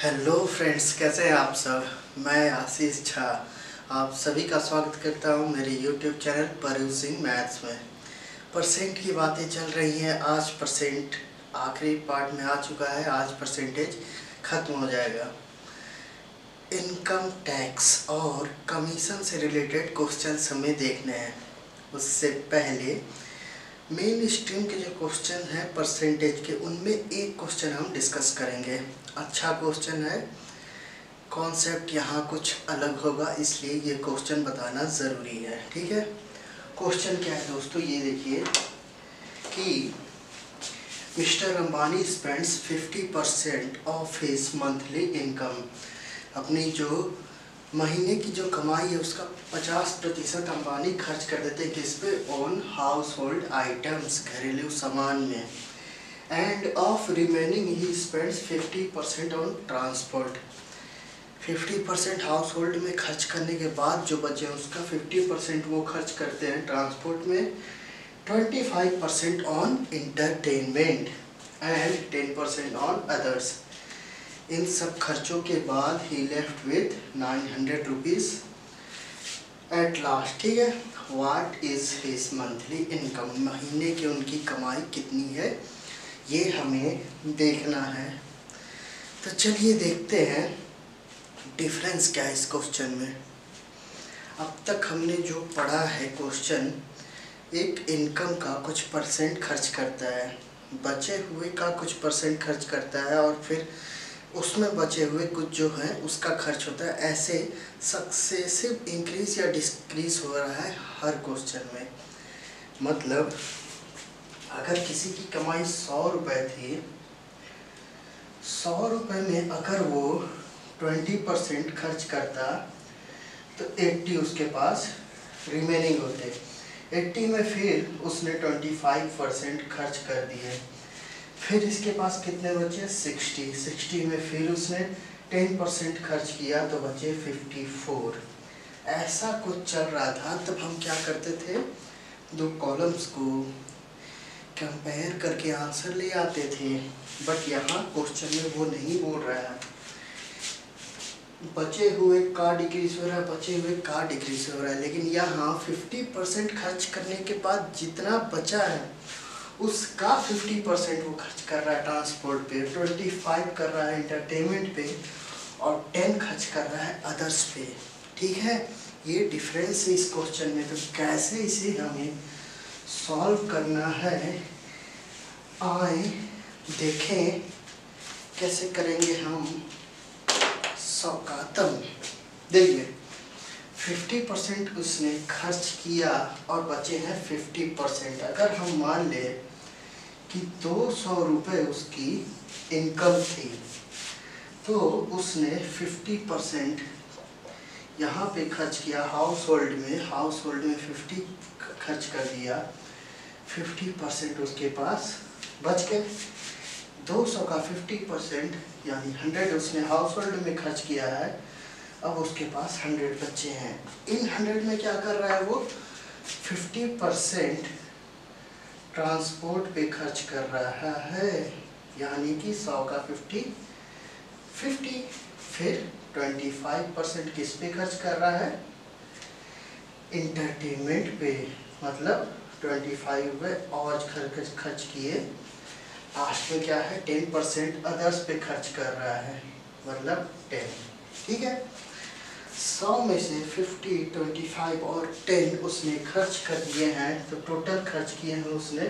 Hello friends, कैसे हैं आप सब। मैं आशीष झा आप सभी का स्वागत करता हूं मेरे यूट्यूब चैनल परयूसिंग मैथ्स में। परसेंट की बातें चल रही हैं। आज परसेंट आखिरी पार्ट में आ चुका है। आज परसेंटेज ख़त्म हो जाएगा। इनकम टैक्स और कमीशन से रिलेटेड क्वेश्चंस हमें देखने हैं। उससे पहले मेन स्ट्रीम के जो क्वेश्चन हैं परसेंटेज के, उनमें एक क्वेश्चन हम डिस्कस करेंगे। अच्छा क्वेश्चन है, कॉन्सेप्ट यहाँ कुछ अलग होगा, इसलिए ये क्वेश्चन बताना ज़रूरी है। ठीक है, क्वेश्चन क्या है दोस्तों, ये देखिए कि mister Ambani spends 50% of his monthly income. अपनी जो महीने की जो कमाई है उसका 50% अंबानी खर्च कर देते हैं किस पे, ऑन हाउस होल्ड आइटम्स, घरेलू सामान में। And of remaining he spends 50% on transport. 50% household में खर्च करने के बाद जो बचे उसका 50% वो खर्च करते हैं ट्रांसपोर्ट में, 25% on entertainment and 10% on others. इन सब खर्चों के बाद he left with 900 rupees at last. ठीक है, what is his monthly income, महीने की उनकी कमाई कितनी है ये हमें देखना है। तो चलिए देखते हैं डिफरेंस क्या है इस क्वेश्चन में। अब तक हमने जो पढ़ा है क्वेश्चन, एक इनकम का कुछ परसेंट खर्च करता है, बचे हुए का कुछ परसेंट खर्च करता है, और फिर उसमें बचे हुए कुछ जो है उसका खर्च होता है। ऐसे सक्सेसिव इंक्रीज या डिक्रीज हो रहा है हर क्वेश्चन में। मतलब अगर किसी की कमाई 100 रुपये थी, 100 रुपये में अगर वो 20% खर्च करता तो 80 उसके पास रिमेनिंग होते। 80 में फिर उसने 25% खर्च कर दिए, फिर इसके पास कितने बचे 60 में फिर उसने 10% खर्च किया तो बचे 54। ऐसा कुछ चल रहा था। तब हम क्या करते थे, दो कॉलम्स को कंपेयर करके आंसर ले आते थे। बट यहाँ क्वेश्चन में वो नहीं बोल रहा है। बचे हुए का डिक्रीज हो रहा है, बचे हुए का डिक्रीज हो रहा है, लेकिन यहाँ 50% खर्च करने के बाद जितना बचा है उसका 50% वो खर्च कर रहा है ट्रांसपोर्ट पे, 25 कर रहा है इंटरटेनमेंट पे, और 10 खर्च कर रहा है अदर्स पे। ठीक है, ये डिफरेंस है इस क्वेश्चन में। तो कैसे इसे हमें सॉल्व करना है, आए देखें कैसे करेंगे हम। सौकातम देखिए, 50% उसने खर्च किया और बचे हैं 50%। अगर हम मान ले कि 200 रुपये उसकी इनकम थी, तो उसने 50% यहाँ पे खर्च किया हाउस होल्ड में 50 खर्च कर दिया, 50% उसके पास बच गए। 200 का 50% यानी 100 उसने हाउस होल्ड में खर्च किया है, अब उसके पास 100 बच्चे हैं। इन 100 में क्या कर रहा है वो, 50% ट्रांसपोर्ट पे खर्च कर रहा है, यानी कि 100 का 50, फिर 25% किस पे खर्च कर रहा है, इंटरटेनमेंट पे। मतलब 25 रुपये और खर्च किए, लास्ट में क्या है 10% अदर्स पे खर्च कर रहा है, मतलब 10। ठीक है, 100 में से 50, 25 और 10 उसने खर्च कर दिए हैं, तो टोटल खर्च किए हैं उसने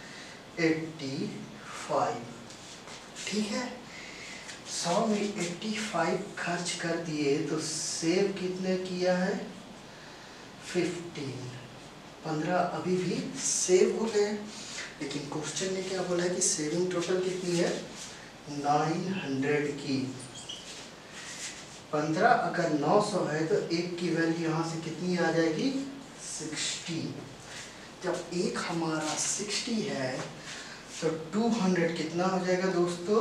85। ठीक है, 100 में 85 खर्च कर दिए तो सेव कितने किया है 15। 15 अभी भी सेव हो गए, लेकिन क्वेश्चन ने क्या बोला है कि सेविंग टोटल कितनी है 900 की। 15 अगर 900 है तो एक की वैल्यू यहाँ से कितनी आ जाएगी 60। जब एक हमारा 60 है तो 200 कितना हो जाएगा दोस्तों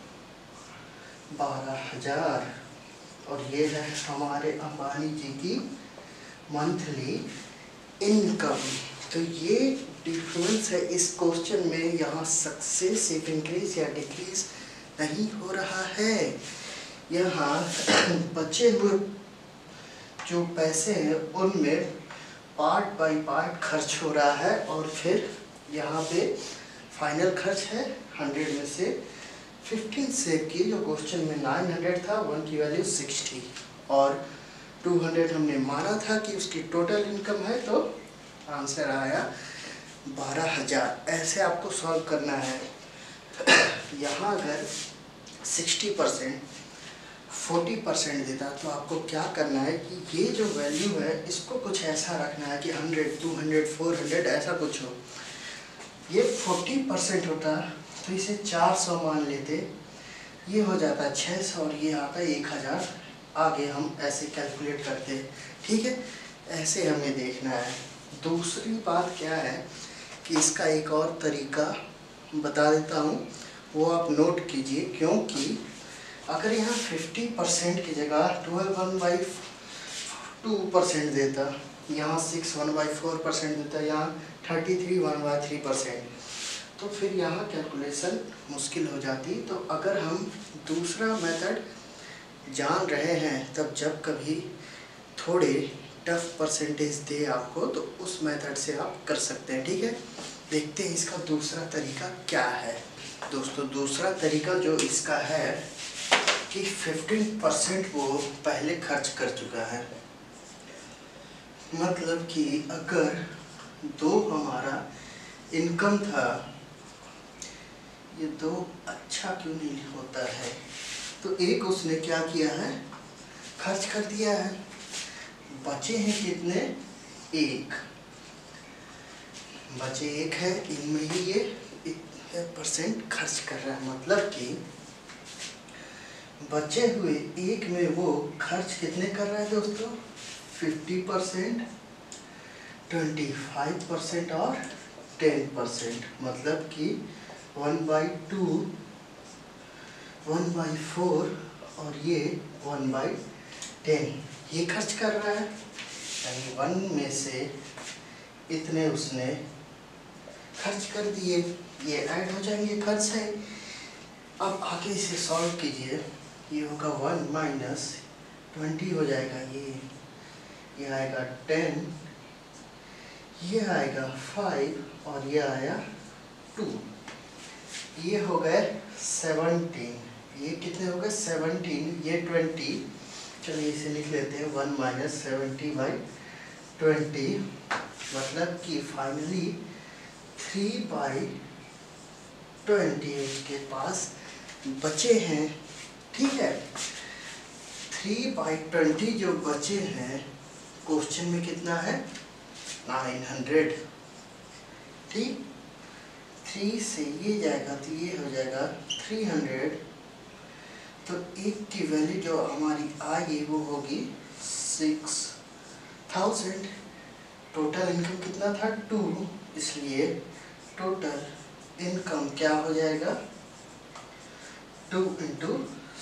12,000। और ये है हमारे अंबानी जी की मंथली इनकम। तो ये डिफरेंस है इस क्वेश्चन में। यहाँ सक्सेसिव इंक्रीज या डिक्रीज नहीं हो रहा है, यहाँ बचे हुए जो पैसे हैं उनमें पार्ट बाय पार्ट खर्च हो रहा है, और फिर यहाँ पे फाइनल खर्च है 100 में से 15 सेव की, जो क्वेश्चन में 900 था, 1 की वैल्यू 60 और 200 हमने माना था कि उसकी टोटल इनकम है, तो आंसर आया 12,000। ऐसे आपको सॉल्व करना है। यहाँ अगर 60% 40% देता तो आपको क्या करना है कि ये जो वैल्यू है इसको कुछ ऐसा रखना है कि 100, 200, 400 ऐसा कुछ हो। ये 40% होता तो इसे 400 मान लेते, ये हो जाता 600 और ये आता 1000। आगे हम ऐसे कैलकुलेट करते, ठीक है। ऐसे हमें देखना है। दूसरी बात क्या है कि इसका एक और तरीका बता देता हूँ, वो आप नोट कीजिए, क्योंकि अगर यहाँ 50% की जगह 12 1/2% देता, यहाँ 6 1/4% देता, यहाँ 33 1/3%, तो फिर यहाँ कैलकुलेशन मुश्किल हो जाती। तो अगर हम दूसरा मेथड जान रहे हैं, तब जब कभी थोड़े टफ परसेंटेज दे आपको, तो उस मेथड से आप कर सकते हैं, ठीक है। देखते हैं इसका दूसरा तरीका क्या है। दोस्तों, दूसरा तरीका जो इसका है कि 15% वो पहले खर्च कर चुका है। मतलब कि अगर 2 हमारा इनकम था, ये 2 अच्छा क्यों नहीं होता है, तो एक उसने क्या किया है, खर्च कर दिया है। बचे हैं कितने, 1 बचे 1 है, इनमें ही ये 1% खर्च कर रहा है। मतलब कि बचे हुए 1 में वो खर्च कितने कर रहा है दोस्तों, 50%, 25% और 10%। मतलब कि 1/2, 1/4 और ये 1/10 ये खर्च कर रहा है। यानी 1 में से इतने उसने खर्च कर दिए, ये ऐड हो जाएंगे, खर्च है। अब आगे इसे सॉल्व कीजिए, ये होगा 1 - 20 हो जाएगा, ये आएगा 10, ये आएगा 5 और ये आया 2, ये हो गए 17। ये कितने हो गए, 17, ये 20। चलिए इसे लिख लेते हैं, 1 - 70/20, मतलब कि फाइनली 3/20 उसके पास बचे हैं, ठीक है। 3/20 जो बचे हैं, क्वेश्चन में कितना है, 900, ठीक। 3 से ये जाएगा तो ये हो जाएगा 300, तो 1 की वैल्यू जो हमारी आएगी वो होगी 6000। टोटल इनकम कितना था, 2, इसलिए टोटल इनकम क्या हो जाएगा, 2 ×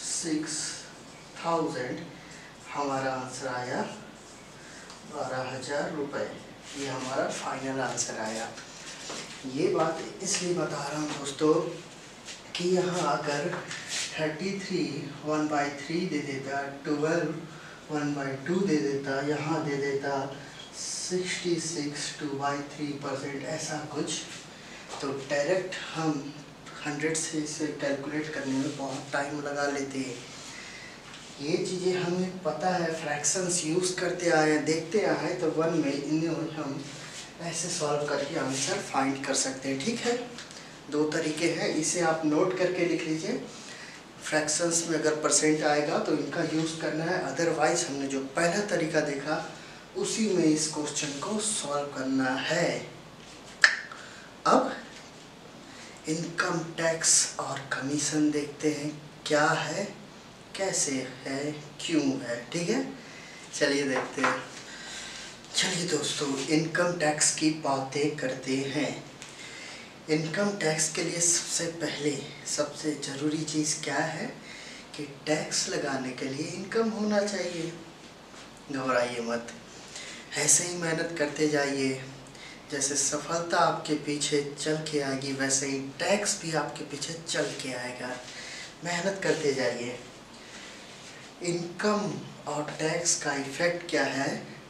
6000, हमारा आंसर आया 12,000 रुपये। ये हमारा फाइनल आंसर आया। ये बात इसलिए बता रहा हूँ दोस्तों कि यहाँ अगर 33 1/3 दे देता, 12 1/2 दे देता, यहाँ दे देता 66 2/3%, ऐसा कुछ, तो डायरेक्ट हम 100 से इसे कैलकुलेट करने में बहुत टाइम लगा लेते हैं। ये चीज़ें हमें पता है, फ्रैक्शंस यूज़ करते आए हैं, देखते आए हैं, तो 1 में इन्हें हम ऐसे सॉल्व करके आंसर फाइंड कर सकते हैं, ठीक है। 2 तरीके हैं, इसे आप नोट करके लिख लीजिए। फ्रैक्शंस में अगर परसेंट आएगा तो इनका यूज़ करना है, अदरवाइज हमने जो पहला तरीका देखा उसी में इस क्वेश्चन को सॉल्व करना है। अब इनकम टैक्स और कमीशन देखते हैं, क्या है, कैसे है, क्यों है, ठीक है। चलिए देखते हैं। चलिए दोस्तों, इनकम टैक्स की बातें करते हैं। इनकम टैक्स के लिए सबसे पहले सबसे ज़रूरी चीज़ क्या है कि टैक्स लगाने के लिए इनकम होना चाहिए। घबराइए मत, ऐसे ही मेहनत करते जाइए। जैसे सफलता आपके पीछे चल के आएगी, वैसे ही टैक्स भी आपके पीछे चल के आएगा। मेहनत करते जाइए। इनकम और टैक्स का इफेक्ट क्या है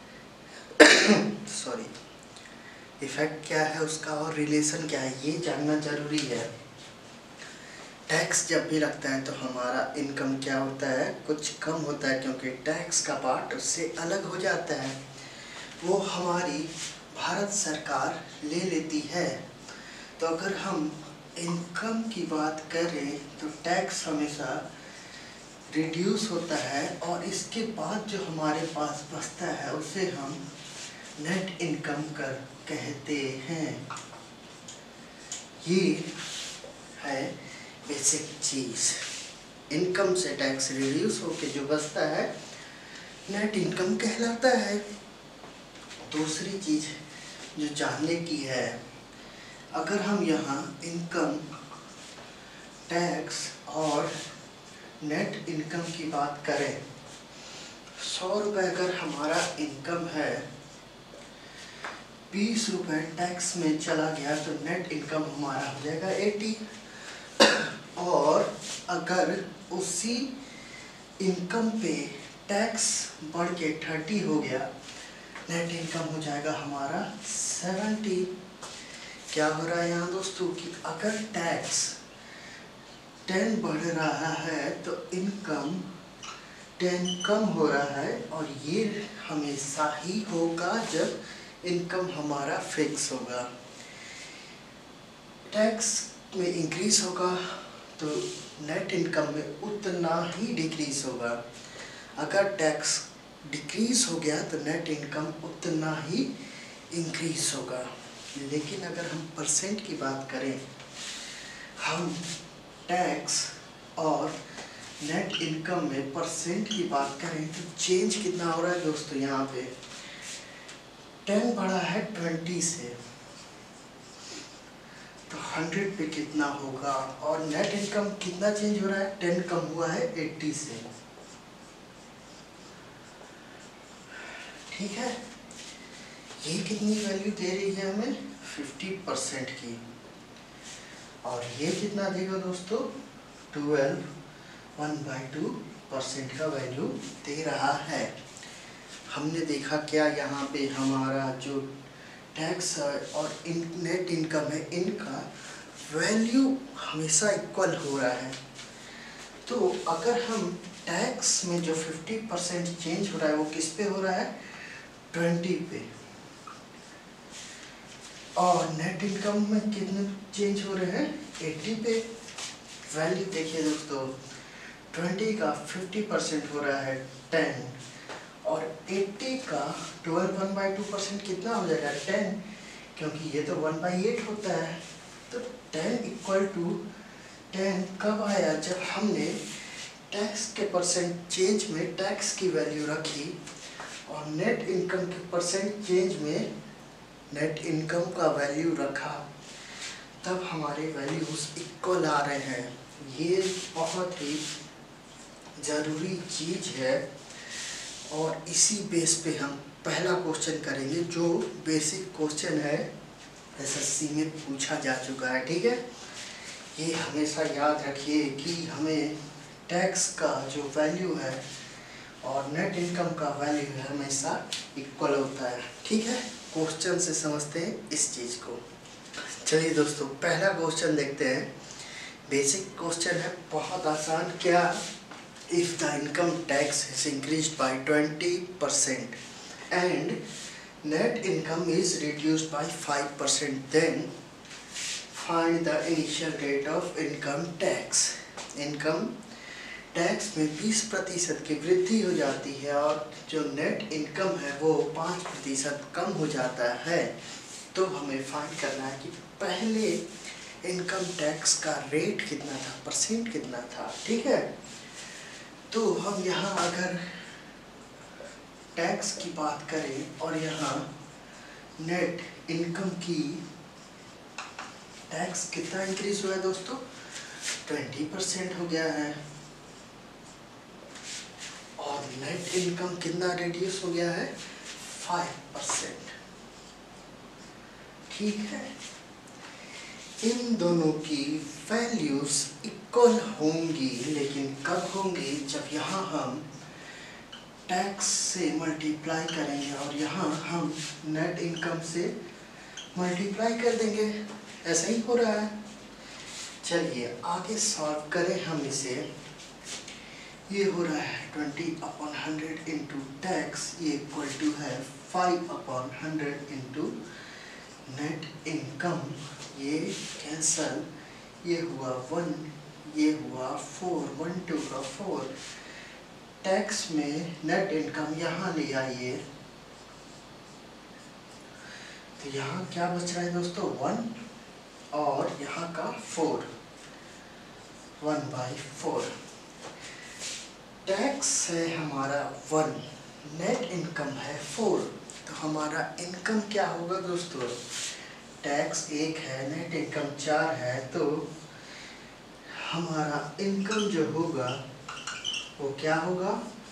सॉरी, इफेक्ट क्या है उसका और रिलेशन क्या है, ये जानना ज़रूरी है। टैक्स जब भी लगता है तो हमारा इनकम क्या होता है, कुछ कम होता है, क्योंकि टैक्स का पार्ट उससे अलग हो जाता है, वो हमारी भारत सरकार ले लेती है। तो अगर हम इनकम की बात करें तो टैक्स हमेशा रिड्यूस होता है और इसके बाद जो हमारे पास बचता है उसे हम नेट इनकम कर कहते हैं। ये है बेसिक चीज़। इनकम से टैक्स रिड्यूस होके जो बचता है नेट इनकम कहलाता है। दूसरी चीज़ जो जानने की है, अगर हम यहाँ इनकम, टैक्स और नेट इनकम की बात करें, 100 रुपये अगर हमारा इनकम है, 20 रुपये टैक्स में चला गया तो नेट इनकम हमारा हो जाएगा 80। और अगर उसी इनकम पे टैक्स बढ़ के 30 हो गया, नेट इनकम हो जाएगा हमारा 70। क्या हो रहा है यहाँ दोस्तों कि अगर टैक्स 10 बढ़ रहा है तो इनकम 10 कम हो रहा है, और ये हमेशा ही होगा जब इनकम हमारा फिक्स होगा। टैक्स में इंक्रीज होगा तो नेट इनकम में उतना ही डिक्रीज होगा। अगर टैक्स डिक्रीज हो गया तो नेट इनकम उतना ही इंक्रीज होगा। लेकिन अगर हम परसेंट की बात करें, हम टैक्स और नेट इनकम में परसेंट की बात करें तो चेंज कितना हो रहा है दोस्तों, यहाँ पे 10 बढ़ा है 20 से, तो 100 पे कितना होगा, और नेट इनकम कितना चेंज हो रहा है, 10 कम हुआ है 80 से। ठीक है, ये कितनी वैल्यू दे रही है हमें, 50% की, और ये कितना देगा दोस्तों, 12 1/2% का वैल्यू दे रहा है। हमने देखा क्या यहाँ पे हमारा जो टैक्स और नेट इनकम है, इनका वैल्यू हमेशा इक्वल हो रहा है। तो अगर हम टैक्स में जो 50% चेंज हो रहा है वो किस पे हो रहा है, 20 पे, और नेट इनकम में कितने चेंज हो रहे हैं, 80 पे। वैल्यू देखिए दोस्तों, 20 का 50% हो रहा है 10, और 80 का 12 1/2% कितना हो जाएगा, 10, क्योंकि ये तो 1/8 होता है। तो 10 इक्वल टू 10 कब आया, जब हमने टैक्स के परसेंट चेंज में टैक्स की वैल्यू रखी और नेट इनकम के परसेंट चेंज में नेट इनकम का वैल्यू रखा, तब हमारे वैल्यूज इक्वल आ रहे हैं। ये बहुत ही ज़रूरी चीज़ है, और इसी बेस पे हम पहला क्वेश्चन करेंगे, जो बेसिक क्वेश्चन है, एसएससी में पूछा जा चुका है। ठीक है, ये हमेशा याद रखिए कि हमें टैक्स का जो वैल्यू है और नेट इनकम का वैल्यू है हमेशा इक्वल होता है। ठीक है, क्वेश्चन से समझते हैं इस चीज़ को। चलिए दोस्तों, पहला क्वेश्चन देखते हैं। बेसिक क्वेश्चन है, बहुत आसान। क्या if the income tax is increased by 20% and net income is reduced by 5%, then find the initial rate of income tax। Income tax में 20% की वृद्धि हो जाती है और जो नेट इनकम है वो 5% कम हो जाता है, तो हमें फाइंड करना है कि पहले इनकम टैक्स का रेट कितना था, परसेंट कितना था। ठीक है, तो हम यहाँ अगर टैक्स की बात करें और यहाँ नेट इनकम की टैक्स कितना इंक्रीज हुआ है दोस्तों, 20% हो गया है, और नेट इनकम कितना रिड्यूस हो गया है, 5%। ठीक है, इन दोनों की वैल्यूज इक्वल होंगी, लेकिन कब होंगी, जब यहाँ हम टैक्स से मल्टीप्लाई करेंगे और यहाँ हम नेट इनकम से मल्टीप्लाई कर देंगे। ऐसा ही हो रहा है। चलिए आगे सॉल्व करें हम इसे। ये हो रहा है 20/100 इंटू टैक्स, ये इक्वल टू है 5/100 इंटू नेट इनकम। ये कैंसल, ये हुआ 1, ये हुआ 4, 1 2 का 4। टैक्स में नेट इनकम यहाँ ले आइए तो यहाँ क्या बच रहा है दोस्तों, 1 और यहाँ का 4, 1/4। टैक्स है हमारा 1, नेट इनकम है 4, तो हमारा इनकम क्या होगा दोस्तों, टैक्स 1 है, नेट इनकम 4 है, तो हमारा इनकम जो होगा वो क्या होगा,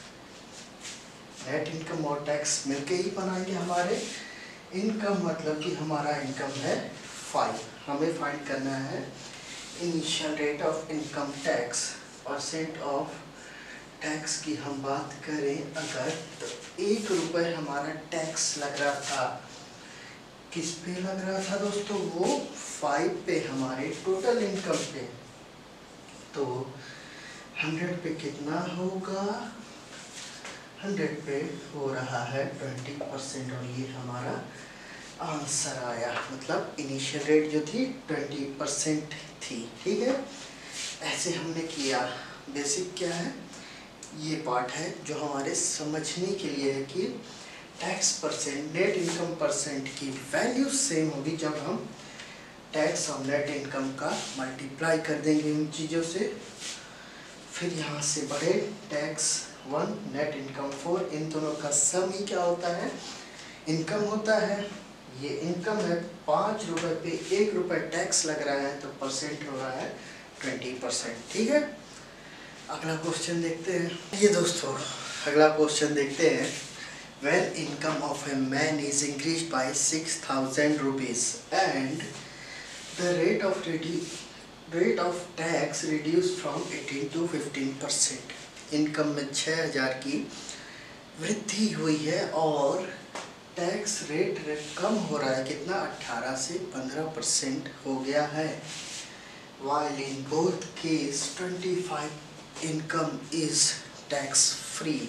नेट इनकम और टैक्स मिलके ही बनाएंगे हमारे इनकम, मतलब कि हमारा इनकम है 5। हमें फाइंड करना है initial rate of income tax. Percent of tax की हम बात करें अगर, तो 1 रुपये हमारा टैक्स लग रहा था, किस पे लग रहा था दोस्तों, वो 5 पे, हमारे टोटल इनकम पे। तो 100 पे कितना होगा, 100 पे हो रहा है 20%, और ये हमारा आंसर आया। मतलब इनिशियल रेट जो थी 20% थी। ठीक है, ऐसे हमने किया। बेसिक क्या है, ये पार्ट है जो हमारे समझने के लिए है कि tax percent net income percent की वैल्यू सेम होगी जब हम टैक्स और नेट इनकम का मल्टीप्लाई कर देंगे उन चीज़ों से। फिर यहाँ से बढ़े टैक्स 1, नेट इनकम 4, इन दोनों का सम ही क्या होता है, इनकम होता है। ये इनकम है 5 रुपये पे 1 रुपये टैक्स लग रहा है, तो परसेंट हो रहा है 20%। ठीक है, अगला क्वेश्चन देखते हैं। ये दोस्तों अगला क्वेश्चन देखते हैं। When income of a man is increased by 6,000 rupees and the rate of tax reduced from 18 to 15%, income में 6,000 की वृद्धि हुई है और टैक्स रेट कम हो रहा है, कितना, 18 से 15% हो गया है। While in both case 25 income is tax free,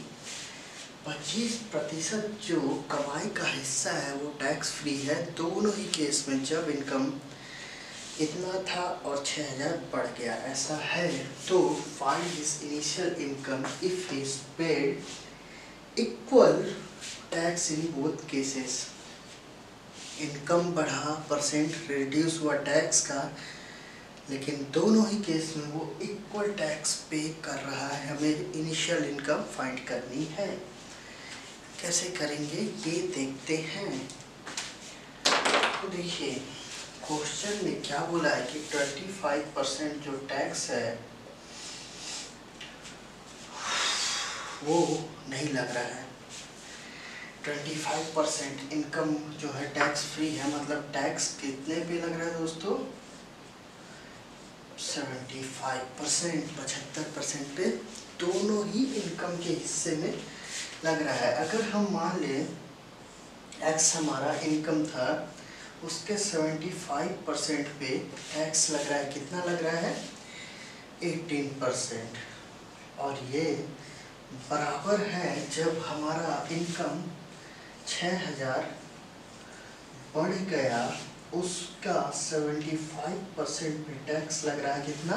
25% जो कमाई का हिस्सा है वो टैक्स फ्री है दोनों ही केस में, जब इनकम इतना था और 6,000 बढ़ गया, ऐसा है। तो find his initial income if he is paid equal tax in both cases. Income बढ़ा, परसेंट रिड्यूस हुआ टैक्स का, लेकिन दोनों ही केस में वो इक्वल टैक्स पे कर रहा है। हमें इनिशियल इनकम फाइंड करनी है। कैसे करेंगे ये देखते हैं। तो देखिए क्वेश्चन में क्या बोला है कि 25% जो टैक्स है वो नहीं लग रहा है। 25% इनकम जो है टैक्स फ्री है, मतलब टैक्स कितने पे लग रहा है दोस्तों, 75%, 75% पे दोनों ही इनकम के हिस्से में लग रहा है। अगर हम मान लें एक्स हमारा इनकम था, उसके 75% पे टैक्स लग रहा है, कितना लग रहा है, 18%, और ये बराबर है जब हमारा इनकम 6,000 बढ़ गया, उसका 75% पे टैक्स लग रहा है, कितना,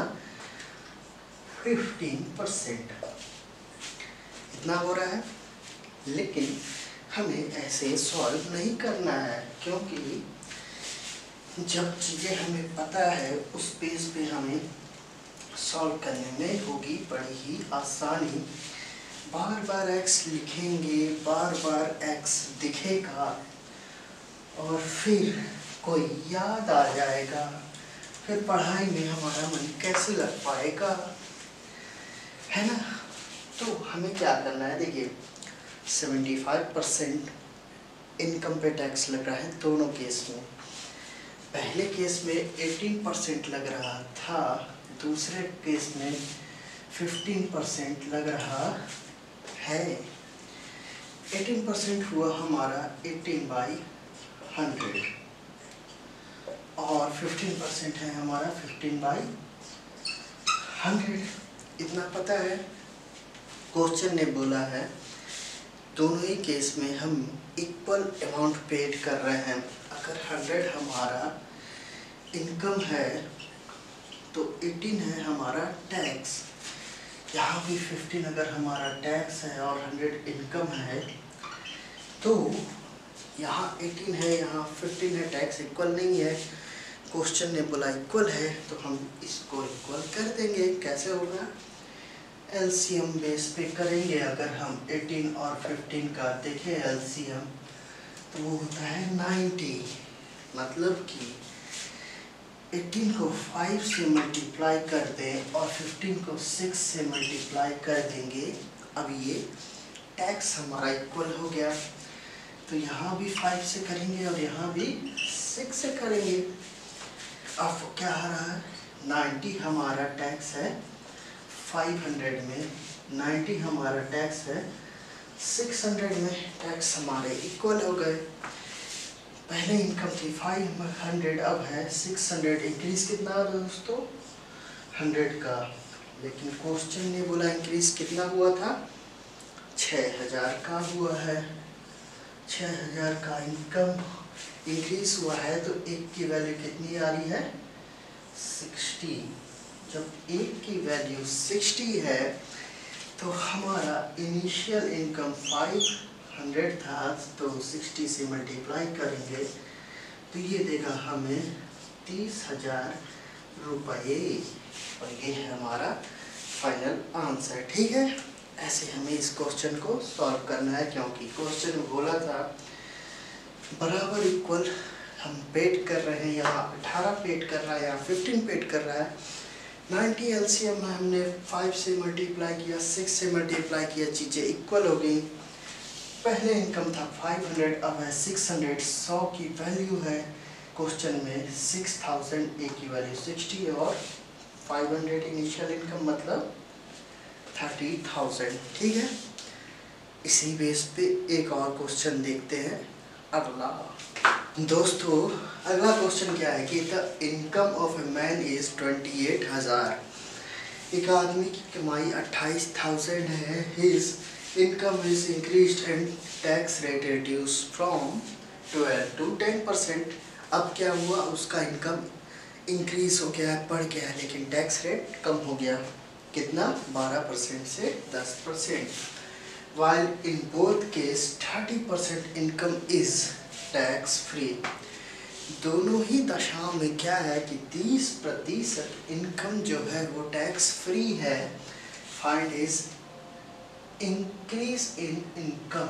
15%, इतना हो रहा है। लेकिन हमें ऐसे सॉल्व नहीं करना है, क्योंकि जब चीज़ें हमें पता है उस पेज पे हमें सॉल्व करने में होगी बड़ी ही आसानी। बार बार एक्स लिखेंगे, बार बार एक्स दिखेगा और फिर कोई याद आ जाएगा, फिर पढ़ाई में हमारा मन कैसे लग पाएगा, है ना। तो हमें क्या करना है, देखिए 75% इनकम पे टैक्स लग रहा है दोनों केस में। पहले केस में 18% लग रहा था, दूसरे केस में 15% लग रहा है। 18% हुआ हमारा 18/100 और 15% है हमारा 15/100। इतना पता है। क्वेश्चन ने बोला है दोनों ही केस में हम इक्वल अमाउंट पेड कर रहे हैं। अगर 100 हमारा इनकम है तो 18 है हमारा टैक्स। यहाँ भी 15 अगर हमारा टैक्स है और 100 इनकम है तो यहाँ 18 है, यहाँ 15 है, टैक्स इक्वल नहीं है। क्वेश्चन ने बोला इक्वल है तो हम इसको इक्वल कर देंगे। कैसे होगा? एलसीएम बेस पे करेंगे। अगर हम 18 और 15 का देखें एलसीएम तो वो होता है 90। मतलब कि 18 को 5 से मल्टीप्लाई कर दें और 15 को 6 से मल्टीप्लाई कर देंगे। अब ये टैक्स हमारा इक्वल हो गया तो यहाँ भी 5 से करेंगे और यहाँ भी 6 से करेंगे। अब क्या आ रहा है? 90 हमारा टैक्स है 500 में, 90 हमारा टैक्स है 600 में। टैक्स हमारे इक्वल हो गए। पहले इनकम थी 500, अब है 600। इंक्रीज कितना है दोस्तों? 100 का। लेकिन क्वेश्चन ने बोला इंक्रीज कितना हुआ था? 6000 का हुआ है। 6000 का इनकम इंक्रीज हुआ है तो एक की वैल्यू कितनी आ रही है? 60। जब एक की वैल्यू 60 है तो हमारा इनिशियल इनकम 500 था तो 60 से मल्टीप्लाई करेंगे तो ये देगा हमें 30,000 रुपये। और ये है हमारा फाइनल आंसर। ठीक है, ऐसे हमें इस क्वेश्चन को सॉल्व करना है क्योंकि क्वेश्चन में बोला था बराबर इक्वल हम पेड कर रहे हैं। यहाँ 18 पेड कर रहा है, यहाँ 15 पेड कर रहा है। 90 एलसीएम हमने 5 से मल्टीप्लाई किया, 6 से मल्टीप्लाई किया, चीज़ें इक्वल हो गई। पहले इनकम था 500, अब है 600। 100 की वैल्यू है क्वेश्चन में 6000, ए की वैल्यू 60 और 500 इनिशियल इनकम मतलब 30,000। ठीक है, इसी बेस पे एक और क्वेश्चन देखते हैं। अगला दोस्तों, अगला क्वेश्चन क्या है कि the income of a man is 28,000। एक आदमी की कमाई 28,000 है। His income is increased and tax rate reduce from 12 to 10%। अब क्या हुआ? उसका इनकम इंक्रीज हो गया है, बढ़ गया है, लेकिन टैक्स रेट कम हो गया। कितना? 12% से 10%। While in both case 30% income is tax free. दोनों ही दशाओं में क्या है कि 30% इनकम जो है वो टैक्स फ्री है। Find is increase in income.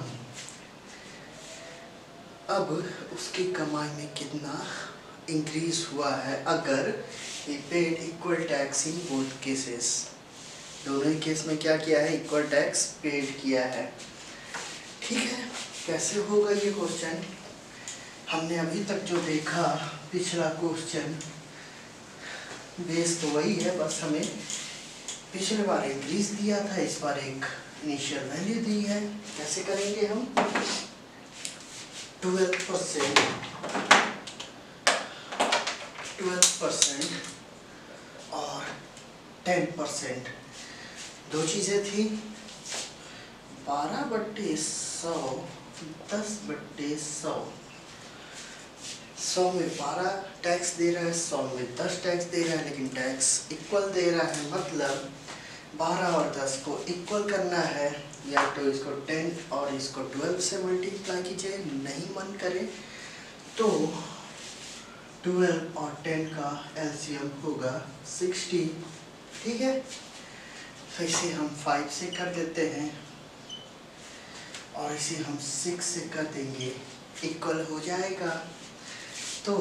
अब उसकी कमाई में कितना इंक्रीज हुआ है अगर he paid equal tax in both cases। दोनों ही केस में क्या किया है? इक्वल टैक्स पेड किया है। ठीक है, कैसे होगा ये क्वेश्चन? हमने अभी तक जो देखा पिछला क्वेश्चन बेस तो वही है, बस हमें पिछले बार इंक्रीज दिया था, इस बार एक इनिशियल वैल्यू दी है। कैसे करेंगे हम? 12% और 10%। दो चीज़ें थी, 12/100, 10/100। 100 में 12 टैक्स दे रहा है, 100 में 10 टैक्स दे रहा है, लेकिन टैक्स इक्वल दे रहा है। मतलब 12 और 10 को इक्वल करना है, या तो इसको 10 और इसको 12 से मल्टीप्लाई कीजिए। नहीं मन करे तो 12 और 10 का एलसीएम होगा 60। ठीक है, तो इसे हम 5 से कर देते हैं और इसे हम 6 से कर देंगे, इक्वल हो जाएगा। तो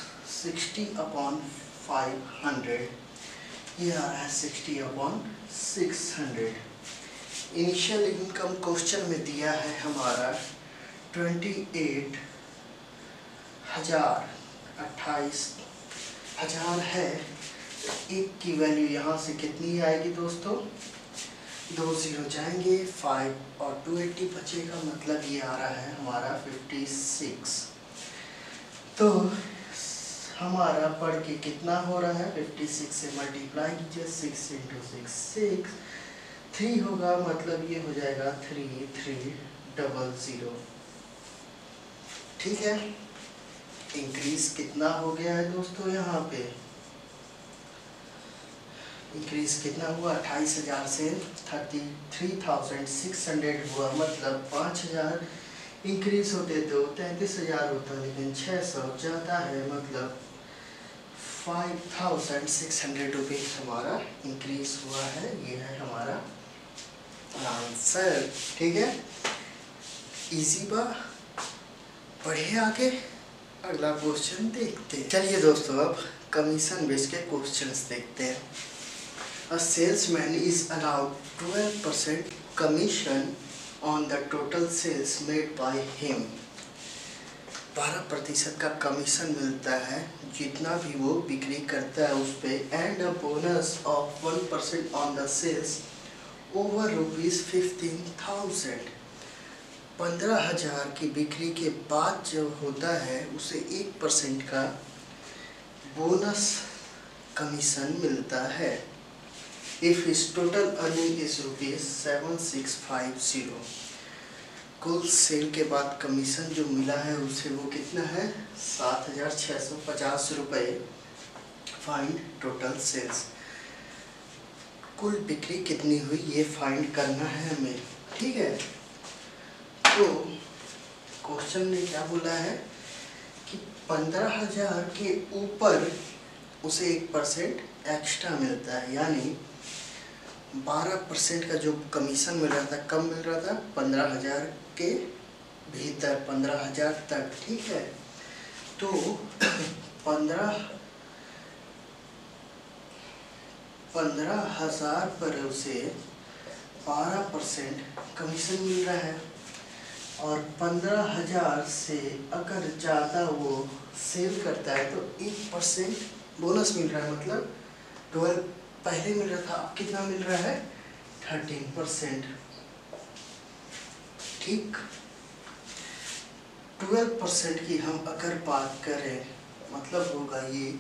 60/500 ये आ रहा है 60/600। इनिशियल इनकम क्वेश्चन में दिया है हमारा 28,000, 28,000 है। एक की वैल्यू यहाँ से कितनी आएगी दोस्तों? दो जीरो जाएंगे, 5 और 280 बचेगा, मतलब ये आ रहा है हमारा 56। तो हमारा पढ़ के कितना हो रहा है, 56 से मल्टीप्लाई कीजिए, 6 × 6 6, 3 होगा, मतलब ये हो जाएगा 3300। ठीक है, इंक्रीज कितना हो गया है दोस्तों, यहाँ पे इंक्रीज कितना हुआ, 28,000 से 33,600 हुआ, मतलब 5,000 इंक्रीज होते तो 33,000 होता, लेकिन 600 ज़्यादा है, मतलब 5,600 रुपीज़ हमारा इंक्रीज हुआ है। ये है हमारा आंसर। ठीक है, इजी बा। बढ़िए, आगे अगला क्वेश्चन देखते हैं। चलिए दोस्तों, अब कमीशन बेस के क्वेश्चंस देखते हैं। A salesman is allowed 12% commission on the total sales made by him. 12% का कमीशन मिलता है जितना भी वो बिक्री करता है उस पे, and a bonus of 1% on the sales over ₹15,000। 15,000 की बिक्री के बाद जो होता है उसे 1% का बोनस कमीशन मिलता है। If his total earning is ₹7650, कुल सेल के बाद कमीशन जो मिला है उसे वो कितना है, 7,650 रुपये। फाइंड टोटल सेल्स, कुल बिक्री कितनी हुई ये फाइंड करना है हमें। ठीक है, तो क्वेश्चन ने क्या बोला है कि 15,000 के ऊपर उसे 1% एक्स्ट्रा मिलता है, यानी 12% का जो कमीशन मिल रहा था, कम मिल रहा था 15,000 के भीतर, 15,000 तक। ठीक है, तो 15,000 पर उसे 12% कमीशन मिल रहा है, और 15,000 से अगर ज़्यादा वो सेल करता है तो 1% बोनस मिल रहा है, मतलब 12 पहले मिल रहा था, अब कितना मिल रहा है, 13%। ठीक, 12% की हम अगर बात करें, मतलब होगा ये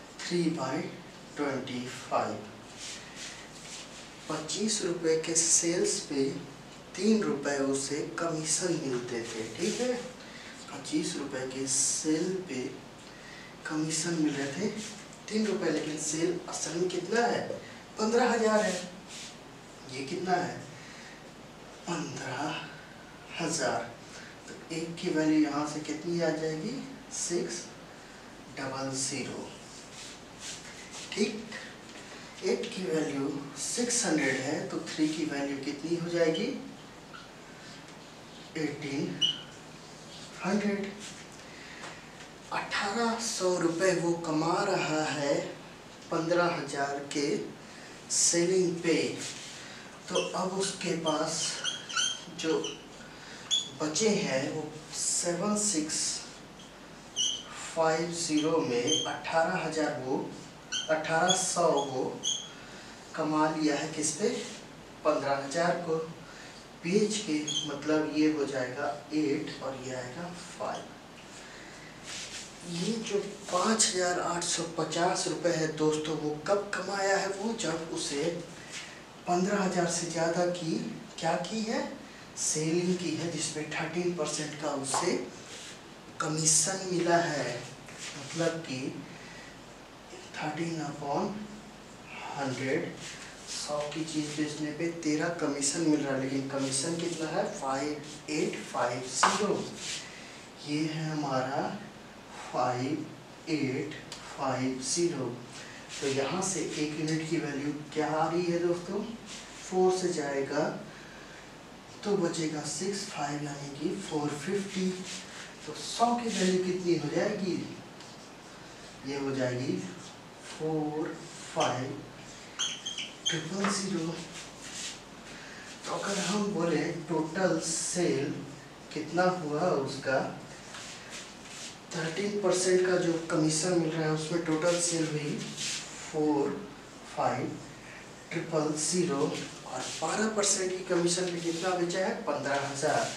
3/25। 25 रुपए के सेल्स पे 3 रुपए उसे कमीशन मिलते थे। ठीक है, 25 रुपए के सेल पे कमीशन मिल रहे थे 3 रुपए, लेकिन सेल असल में कितना है, 15,000 है। ये कितना है, 15,000। तो 1 की वैल्यू यहाँ से कितनी आ जाएगी, 600। ठीक, 8 की वैल्यू 600 है, तो 3 की वैल्यू कितनी हो जाएगी, 1800। 1,800 रुपये वो कमा रहा है 15,000 के सेलिंग पे। तो अब उसके पास जो बचे हैं वो 7650 में 1,800 वो कमा लिया है, किस पे, 15,000 को बेच के, मतलब ये हो जाएगा 8 और ये आएगा 5। ये जो 5,850 रुपये है दोस्तों, वो कब कमाया है, वो जब उसे 15,000 से ज़्यादा की क्या की है, सेलिंग की है, जिसमें 13% का उसे कमीशन मिला है। मतलब कि 13/100, 100 की चीज़ बेचने पे 13 कमीशन मिल रहा है, लेकिन कमीशन कितना है, 5850। ये है हमारा 5850। तो यहाँ से 1 यूनिट की वैल्यू क्या आ रही है दोस्तों, 4 से जाएगा तो बचेगा 65, यानी कि 450। तो 100 की वैल्यू कितनी हो जाएगी, ये हो जाएगी 45,000। तो अगर हम बोले टोटल सेल कितना हुआ उसका, 13% का जो कमीशन मिल रहा है उसमें टोटल सेल हुई 45,000, और 12% की कमीशन पे कितना बेचा है? 15,000।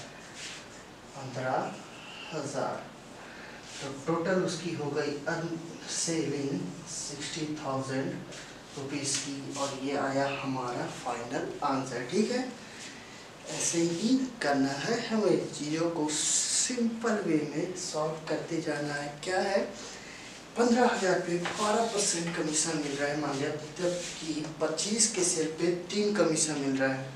15,000। तो टोटल उसकी हो गई सेलिंग 60,000 रुपीज़ की, और ये आया हमारा फाइनल आंसर। ठीक है, ऐसे ही करना है हमें, चीज़ों को सिंपल वे में सॉल्व करते जाना है। क्या है? 15,000 पे 12% कमीशन मिल रहा है, मान लिया, जबकि 25 के सेल पे 3 कमीशन मिल रहा है।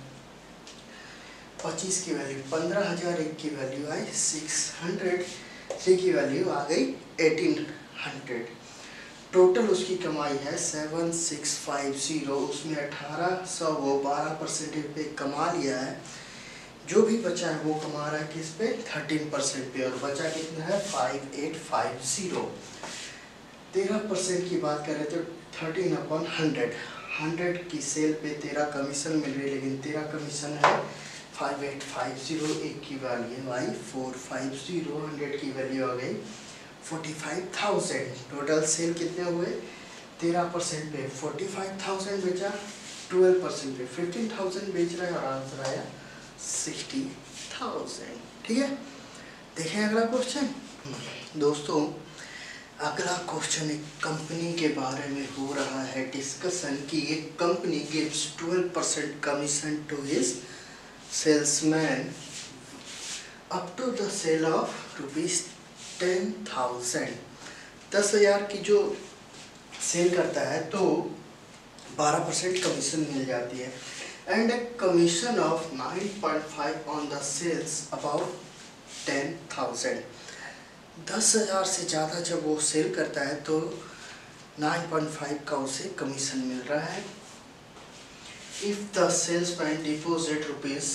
25 की वैल्यू 15,000, एक की वैल्यू आई 600, 3 की वैल्यू आ गई 1800। टोटल उसकी कमाई है 7650, उसमें 1800 वो 12% पे कमा लिया है। जो भी बचा है वो कमा रहा है किस पे? 13% पे, और बचा कितना है? 5850। 13% की बात करें तो 13/100, 100 की सेल पे 13 कमीशन मिल रही है, लेकिन 13 कमीशन है 5850, एक की वैल्यू आई 450, 100 की वैल्यू आ गई 45,000। टोटल सेल कितने हुए? 13% पे 45,000 बेचा, 12% पे 15,000 बेच रहा है, और आंसर आया 60,000। ठीक है, देखें अगला क्वेश्चन। दोस्तों, अगला क्वेश्चन एक कंपनी के बारे में हो रहा है डिस्कशन कि एक company gives 12% commission to his salesman up to the sale of ₹10,000। 10,000 की जो सेल करता है तो 12% कमीशन मिल जाती है, and a commission of 9.5 on the sales about 10,000। 10,000 से ज़्यादा जब वो सेल करता है तो 9.5 का उसे कमीशन मिल रहा है। If the salesman deposit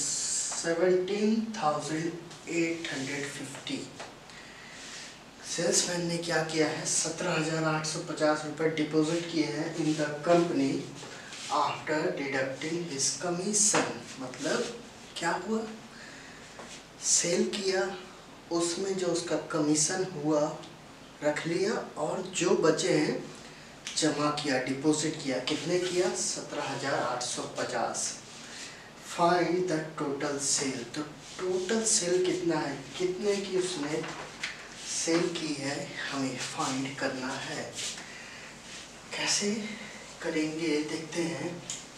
₹17,850, salesman ने क्या किया है? 17,850 रुपये डिपॉजिट किए हैं in the company after deducting his commission. मतलब क्या हुआ? सेल किया, उसमें जो उसका कमीशन हुआ रख लिया, और जो बचे हैं जमा किया, डिपॉजिट किया। कितने किया? 17,850। Find the total sale. तो टोटल सेल कितना है? कितने की उसने सेल की है, हमें फाइंड करना है। कैसे करेंगे देखते हैं।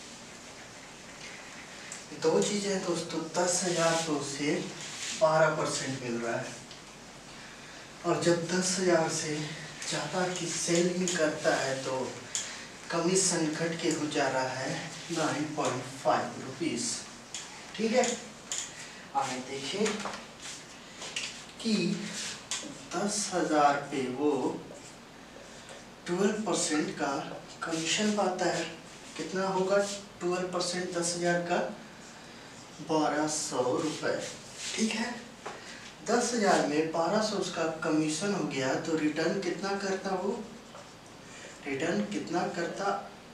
दो चीज़ें दोस्तों, 10,000 तो उसे 12% मिल रहा है, और जब 10,000 से ज़्यादा की सेलिंग करता है तो कमीशन घट के हो जा रहा है 9.5 रुपीज़। ठीक है, आगे देखिए कि 10,000 पे वो 12% का कमीशन पाता है। कितना होगा 12% 10,000 का? 1,200 रुपये। ठीक है, 10,000 में 1,200 उसका कमीशन हो गया, तो रिटर्न कितना करता वो? रिटर्न कितना करता?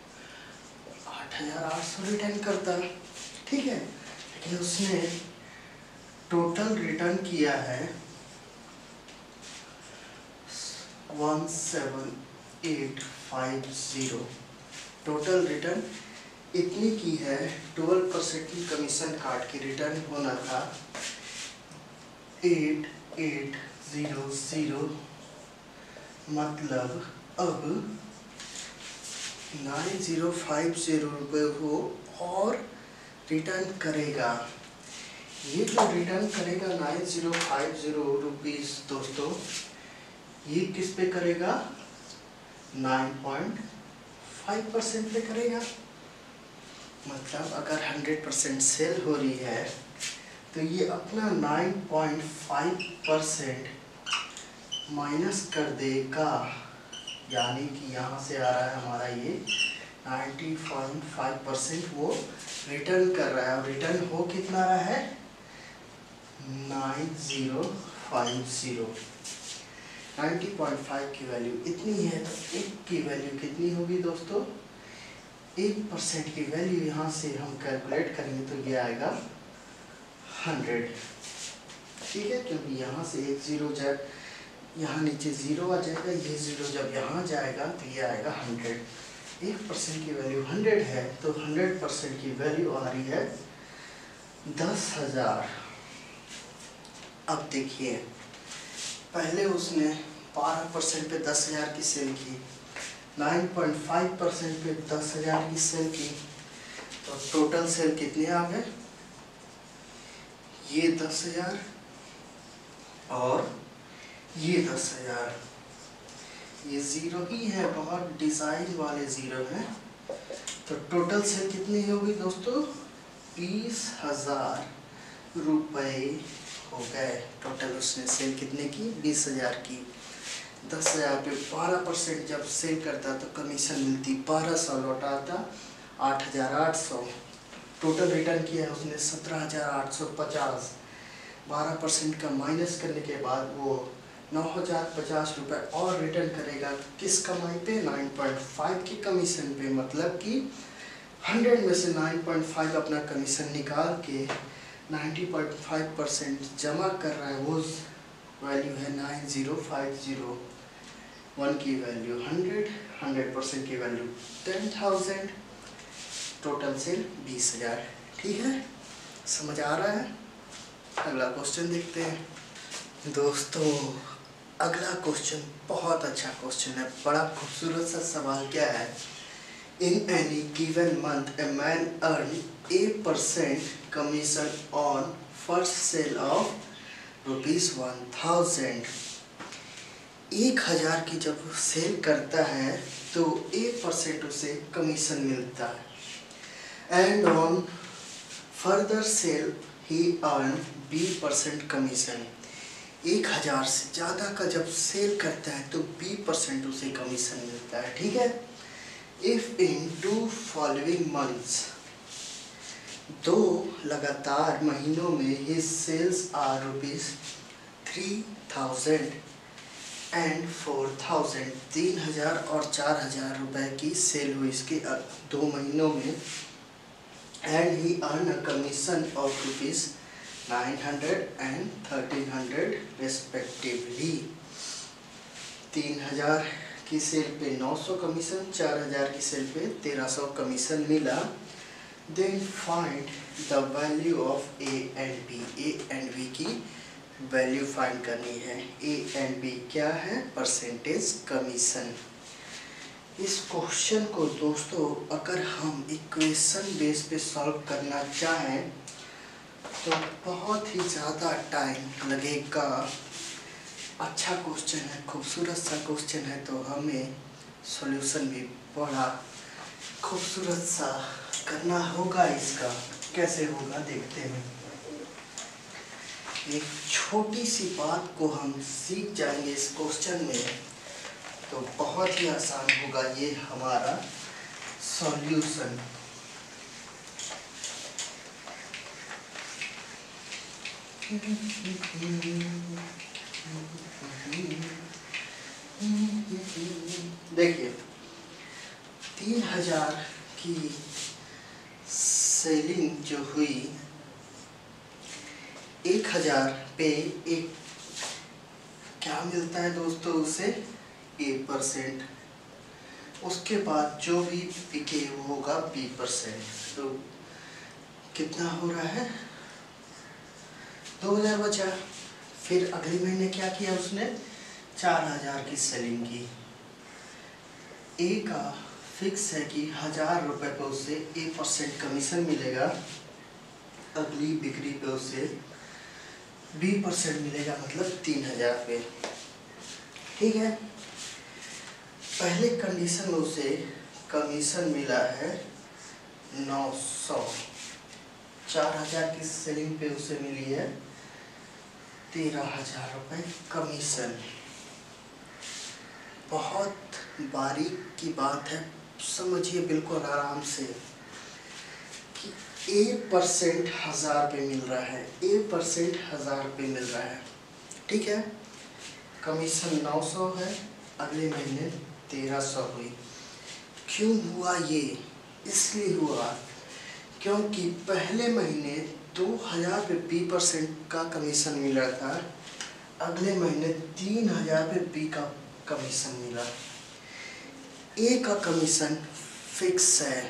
8,800 रिटर्न करता। ठीक है, लेकिन उसने टोटल रिटर्न किया है 17,850। टोटल रिटर्न इतनी की है, 12% की कमीशन काट के रिटर्न होना था 8,800। मतलब अब 9,050 रुपये हो और रिटर्न करेगा। ये जो रिटर्न करेगा 9,050 रुपीज़ दोस्तों, ये किस पे करेगा? 9.5% पे करेगा। मतलब अगर 100% सेल हो रही है तो ये अपना 9.5% माइनस कर देगा, यानी कि यहाँ से आ रहा है हमारा ये 90.5% वो रिटर्न कर रहा है, और रिटर्न हो कितना रहा है? 9,050। 90.5 की वैल्यू इतनी है, तो 1 की वैल्यू कितनी होगी दोस्तों? 1% की वैल्यू यहाँ से हम कैलकुलेट करेंगे तो ये आएगा 100। ठीक है, क्योंकि यहाँ से एक ज़ीरो जब यहाँ नीचे ज़ीरो आ जाएगा, ये ज़ीरो जब यहाँ जाएगा तो ये आएगा 100। 1% की वैल्यू 100 है तो 100% की वैल्यू आ रही है 10,000। अब देखिए, पहले उसने 12% पे 10,000 की सेल की, 9.5% पे 10,000 की सेल की, तो टोटल सेल कितने आ गए? ये 10,000 और ये 10,000। ये ज़ीरो ही है, बहुत डिज़ाइन वाले ज़ीरो हैं। तो टोटल सेल कितनी होगी दोस्तों? 20,000 रुपये हो गए। टोटल उसने सेल कितने की? 20,000 की। 10,000 पे 12% जब सेल करता तो कमीशन मिलती 1200, लौटाता 8,800। टोटल रिटर्न किया है उसने 17,850। 12% का माइनस करने के बाद वो 9,050 रुपये और रिटर्न करेगा। किस कमाई पे? 9.5 की कमीशन पे। मतलब कि 100 में से 9.5 अपना कमीशन निकाल के 90.5% जमा कर रहा है। वो वैल्यू है 90,501 की वैल्यू 100% की वैल्यू 10,000, टोटल सेल 20,000। ठीक है, समझ आ रहा है? अगला क्वेश्चन देखते हैं दोस्तों। अगला क्वेश्चन बहुत अच्छा क्वेश्चन है, बड़ा खूबसूरत सा सवाल। क्या है? In any given month a man earn a% commission on first sale of ₹1,000। 1,000 की जब सेल करता है तो 1% उसे कमीशन मिलता है। And on further sale he earn B% commission. 1,000 से ज़्यादा का जब सेल करता है तो B% उसे कमीशन मिलता है। ठीक है। इफ इन 2 फॉलोइंग मंथ्स, 2 लगातार महीनों में हिज सेल्स आर ₹3,000 एंड 4,000, 3,000 और 4,000 रुपए की सेल हुई इसके 2 महीनों में। And he earn a commission of ₹900 and 1,300 respectively. 3,000 की सेल पे 900 कमीशन, 4,000 की सेल पे 1,300 कमीशन मिला। Then find the value of A and B. A and B की वैल्यू फाइंड करनी है। ए एंड बी क्या है? Percentage commission. इस क्वेश्चन को दोस्तों अगर हम इक्वेशन बेस पे सॉल्व करना चाहें तो बहुत ही ज़्यादा टाइम लगेगा। अच्छा क्वेश्चन है, खूबसूरत सा क्वेश्चन है, तो हमें सॉल्यूशन भी बड़ा खूबसूरत सा करना होगा। इसका कैसे होगा देखते हैं। एक छोटी सी बात को हम सीख जाएंगे इस क्वेश्चन में तो बहुत ही आसान होगा ये हमारा सॉल्यूशन। देखिए, 3,000 की सेलिंग जो हुई, 1,000 पे एक क्या मिलता है दोस्तों उसे? 1%। उसके बाद जो भी बिके वो होगा B%। तो कितना हो रहा है? 2,000 बचा। फिर अगले महीने क्या किया उसने? 4,000 की सेलिंग की। ए का फिक्स है कि 1,000 रुपये पे उसे 1% कमीशन मिलेगा। अगली बिक्री पे उसे B% मिलेगा, मतलब 3,000 पे। ठीक है। पहले कंडीशन में उसे कमीशन मिला है 900। 4,000 की सेलिंग पे उसे मिली है 13,000 रुपये कमीशन। बहुत बारीक की बात है, समझिए बिल्कुल आराम से कि 1% 1,000 पे मिल रहा है। 1% 1,000 पे मिल रहा है। ठीक है। कमीशन 900 है, अगले महीने 1,300 हुई। क्यों हुआ ये? इसलिए हुआ क्योंकि पहले महीने 2,000 पे B% का कमीशन मिल रहा था, अगले महीने 3,000 पे B का कमीशन मिला। ए का कमीशन फिक्स है,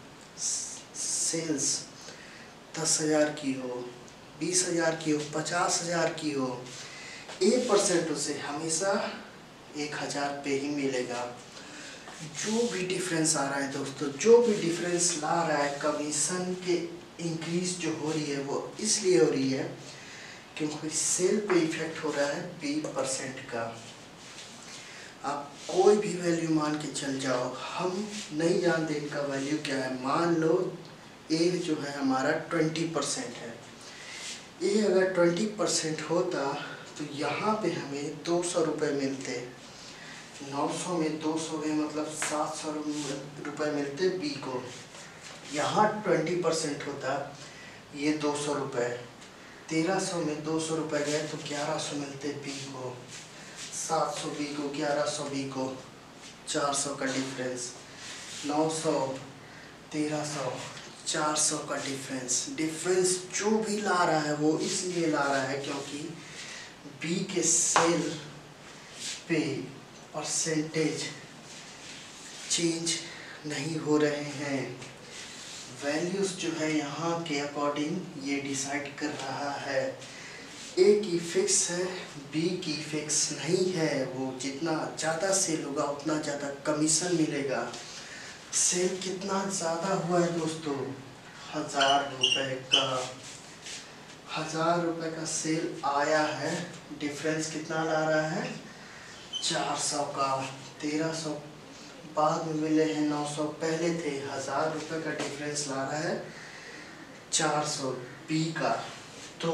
सेल्स 10,000 की हो, 20,000 की हो, 50,000 की हो, 1% उसे हमेशा 1,000 पे ही मिलेगा। जो भी डिफरेंस आ रहा है दोस्तों, जो भी डिफरेंस ला रहा है, कमीशन के इंक्रीज जो हो रही है वो इसलिए हो रही है क्योंकि सेल पे इफेक्ट हो रहा है 20% का। आप कोई भी वैल्यू मान के चल जाओ, हम नहीं जानते इनका वैल्यू क्या है। मान लो ए जो है हमारा 20% है, ए अगर 20% होता तो यहाँ पे हमें 200 रुपये मिलते, 900 में 200 गए मतलब 700 रुपये मिलते बी को। यहाँ 20% होता, ये 200 रुपये, 1300 में 200 रुपये गए तो 1100 मिलते बी को, 700 बी को, 1100 बी को, 400 का डिफरेंस, 900, 1300, 400 का डिफरेंस जो भी ला रहा है वो इसलिए ला रहा है क्योंकि बी के सेल पे परसेंटेज चेंज नहीं हो रहे हैं। वैल्यूज जो है यहाँ के अकॉर्डिंग ये डिसाइड कर रहा है। ए की फिक्स है, बी की फिक्स नहीं है। वो जितना ज़्यादा सेल होगा उतना ज़्यादा कमीशन मिलेगा। सेल कितना ज़्यादा हुआ है दोस्तों, 1,000 रुपये का, 1,000 रुपये का सेल आया है। डिफरेंस कितना ला रहा है, 400 का, 1300 बाद में मिले हैं, 900 पहले थे। 1,000 रुपये का डिफरेंस ला रहा है 400 बी का, तो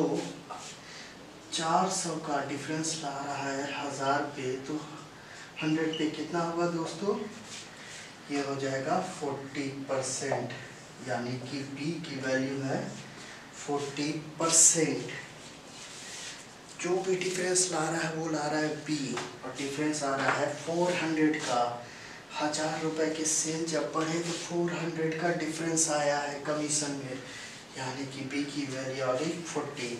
400 का डिफरेंस ला रहा है 1,000 पे, तो 100 पे कितना होगा दोस्तों, ये हो जाएगा 40%, यानी कि बी की वैल्यू है 40%। जो भी डिफरेंस ला रहा है वो ला रहा है बी, और डिफरेंस आ रहा है 400 का। 1,000 रुपये के सेल जब बढ़े तो 400 का डिफरेंस आया है कमीशन में, यानी कि बी की वैल्यू आ गई 40।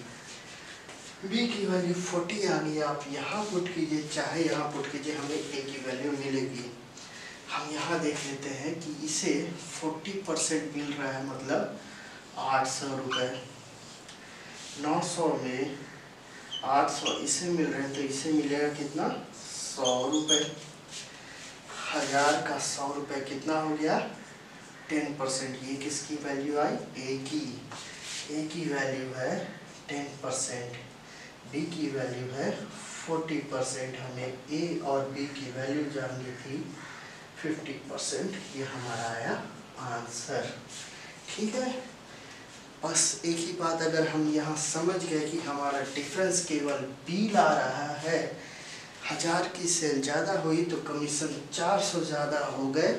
बी की वैल्यू 40 आ गई। आप यहाँ पुट कीजिए चाहे यहाँ पुट कीजिए, हमें ए की वैल्यू मिलेगी। हम यहाँ देख लेते हैं कि इसे 40% मिल रहा है, मतलब 800 रुपये। 900 में 800 इसे मिल रहे हैं तो इसे मिलेगा कितना, 100 रुपये। 1,000 का 100 रुपये कितना हो गया, 10%। ये किसकी वैल्यू आई, ए की। ए की वैल्यू है 10%, बी की वैल्यू है 40%। हमें ए और बी की वैल्यू जाननी थी 50%। ये हमारा आया आंसर। ठीक है, बस एक ही बात अगर हम यहाँ समझ गए कि हमारा डिफरेंस केवल बी ला रहा है, 1,000 की सेल ज़्यादा हुई तो कमीशन 400 ज़्यादा हो गए,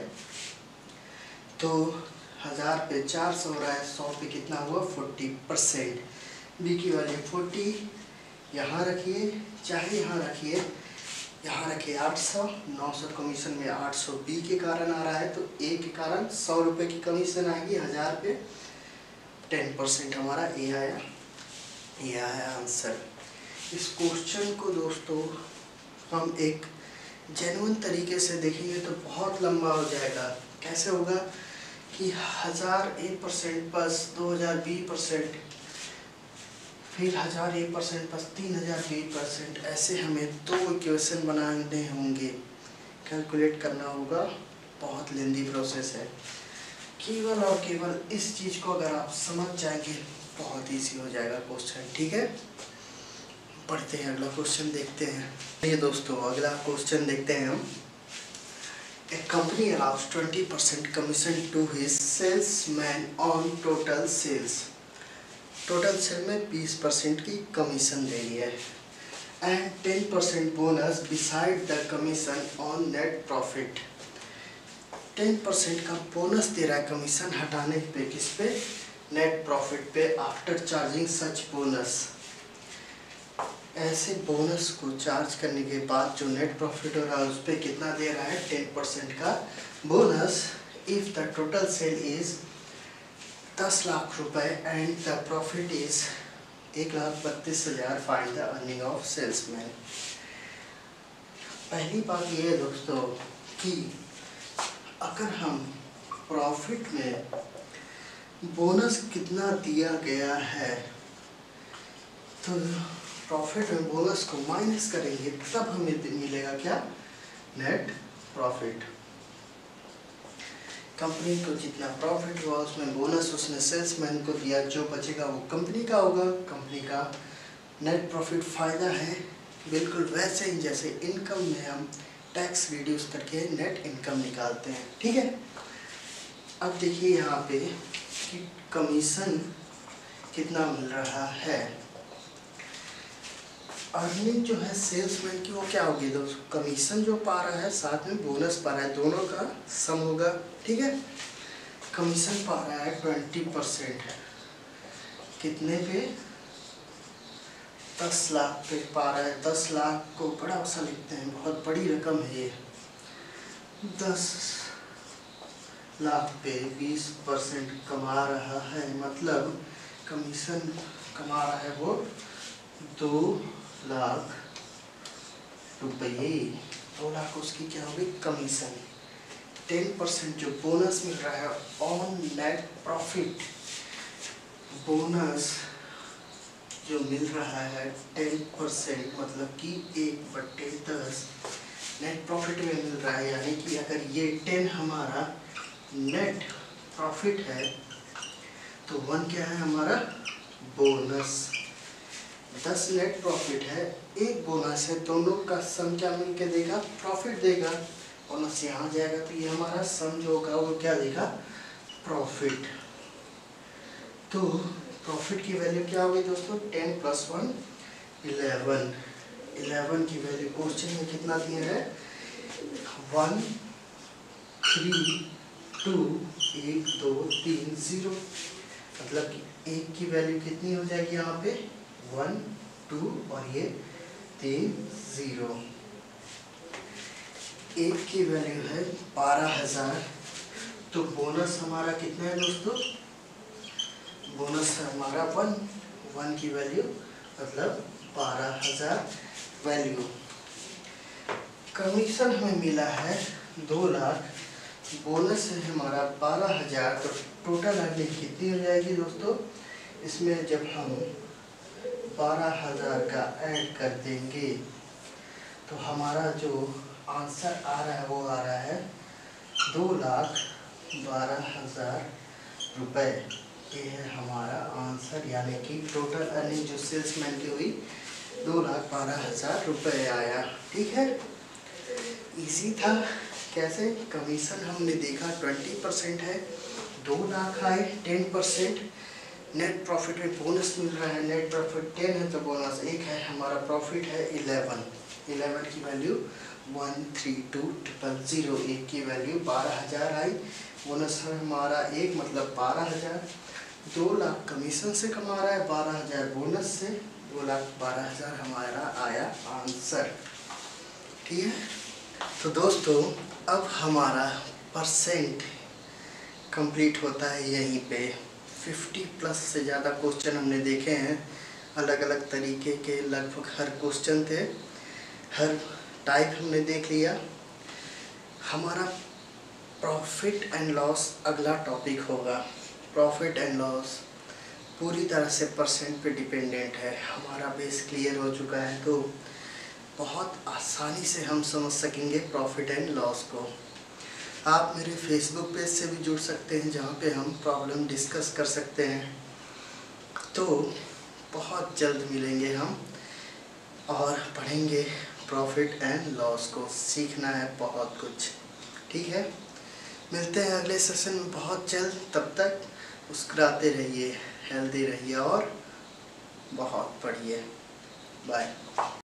तो 1,000 पे 400 हो रहा है, 100 पे कितना हुआ 40%। बी की वैल्यू 40 यहाँ रखिए, चाहे यहाँ रखिए, यहाँ रखिए 800, 900 कमीशन में 800 बी के कारण आ रहा है, तो ए के कारण 100 रुपये की कमीशन आएगी 1,000 पे, 10% हमारा ए आया। ये आया आंसर। इस क्वेश्चन को दोस्तों हम एक जेन्युइन तरीके से देखेंगे तो बहुत लंबा हो जाएगा। कैसे होगा कि 1,000 1% प्लस 2,000 20%, फिर 1,000 1% प्लस 3,000 20%, ऐसे हमें 2 इक्वेशन बनाने होंगे, कैलकुलेट करना होगा। बहुत लेंदी प्रोसेस है। केवल और केवल इस चीज़ को अगर आप समझ जाएंगे बहुत इजी हो जाएगा क्वेश्चन। ठीक है, पढ़ते हैं, अगला क्वेश्चन देखते हैं। ये दोस्तों अगला क्वेश्चन देखते हैं हम। A company allows 20% commission to his salesman on total sales. Total sale में 20% की कमीशन दे रही है, and 10% bonus beside the commission on net profit. 10% का बोनस दे रहा है कमीशन हटाने पे, किस पे, नेट प्रॉफिट पे, आफ्टर चार्जिंग सच बोनस। ऐसे बोनस को चार्ज करने के बाद जो नेट प्रॉफिट हो रहा है उस पर कितना दे रहा है, 10% का bonus. If the total sale is 10 lakh रुपए and the profit is 1,32,000, find the earning of salesman. पहली बात ये है दोस्तों कि अगर हम प्रॉफिट में बोनस कितना दिया गया है, तो प्रॉफिट में बोनस को माइनस करेंगे तब हमें मिलेगा क्या, नेट प्रॉफिट। कंपनी को जितना प्रॉफिट हुआ उसमें बोनस उसने सेल्समैन को दिया, जो बचेगा वो कंपनी का होगा, कंपनी का नेट प्रॉफिट फायदा है। बिल्कुल वैसे ही जैसे इनकम में हम टैक्स रिड्यूस करके नेट इनकम निकालते हैं, ठीक है। अब देखिए यहाँ पे कि कमीशन कितना मिल रहा है। अर्निंग जो है सेल्समैन की वो क्या होगी दोस्तों, कमीशन जो पा रहा है साथ में बोनस पा रहा है, दोनों का सम होगा, ठीक है। कमीशन पा रहा है 20%, कितने पे, 10 लाख पे पा रहा है। 10 लाख को बड़ा सा लिखते हैं, बहुत बड़ी रकम है ये। 10 लाख पे 20% कमा रहा है, मतलब कमीशन कमा रहा है वो 2 लाख रुपये। 2 लाख उसकी क्या होगी, कमीशन। 10% जो बोनस मिल रहा है ऑन नेट प्रॉफिट, बोनस जो मिल रहा है 10%, मतलब कि 1/10 नेट प्रॉफिट में मिल रहा है। यानी कि अगर ये 10 हमारा नेट प्रॉफिट है तो 1 क्या है हमारा, बोनस। 10 नेट प्रॉफिट है, 1 बोनस है, दोनों का सम क्या मिल के देगा, प्रॉफिट देगा। बोनस यहाँ जाएगा तो ये हमारा सम जो होगा वो क्या देगा, प्रॉफिट। तो प्रॉफिट की वैल्यू क्या होगी दोस्तों, 10 + 1 11। 11 की वैल्यू क्वेश्चन में कितना दिया है, 1 3 2 1 2 3 0, मतलब कि 1 की वैल्यू कितनी हो जाएगी यहाँ पे, 1 2 और ये 3 0। 1 की वैल्यू है 12,000, तो बोनस हमारा कितना है दोस्तों, बोनस है हमारा 1 की वैल्यू मतलब 12,000 वैल्यू। कमीशन हमें मिला है 2 लाख, बोनस है हमारा 12,000, तो टोटल अर्निंग कितनी हो जाएगी दोस्तों, इसमें जब हम 12,000 का ऐड कर देंगे तो हमारा जो आंसर आ रहा है वो आ रहा है 2,12,000 रुपये। ये है हमारा आंसर, यानी कि टोटल अर्निंग जो सेल्समैन की हुई 2,12,000 रुपये आया, ठीक है। इजी था। कैसे, कमीशन हमने देखा 20% है, 2 लाख आए, 10% नेट प्रॉफिट में बोनस मिल रहा है, नेट प्रॉफिट 10 है तो बोनस 1 है, हमारा प्रॉफिट है 11 की वैल्यू 132,000, 1 की वैल्यू 12,000 आई, बोनस है हमारा 1 मतलब 12,000, 2 लाख कमीशन से कमा रहा है, 12,000 बोनस से, 2,12,000 हमारा आया आंसर, ठीक है। तो दोस्तों अब हमारा परसेंट कंप्लीट होता है यहीं पे। 50+ से ज़्यादा क्वेश्चन हमने देखे हैं, अलग अलग तरीके के, लगभग हर क्वेश्चन थे, हर टाइप हमने देख लिया। हमारा प्रॉफिट एंड लॉस अगला टॉपिक होगा। प्रॉफिट एंड लॉस पूरी तरह से परसेंट पे डिपेंडेंट है। हमारा बेस क्लियर हो चुका है तो बहुत आसानी से हम समझ सकेंगे प्रॉफिट एंड लॉस को। आप मेरे फेसबुक पेज से भी जुड़ सकते हैं जहाँ पे हम प्रॉब्लम डिस्कस कर सकते हैं। तो बहुत जल्द मिलेंगे हम और पढ़ेंगे प्रॉफिट एंड लॉस को, सीखना है बहुत कुछ, ठीक है। मिलते हैं अगले सेशन में बहुत जल्द, तब तक मुस्कुराते रहिए, हेल्दी रहिए और बहुत पढ़िए। बाय।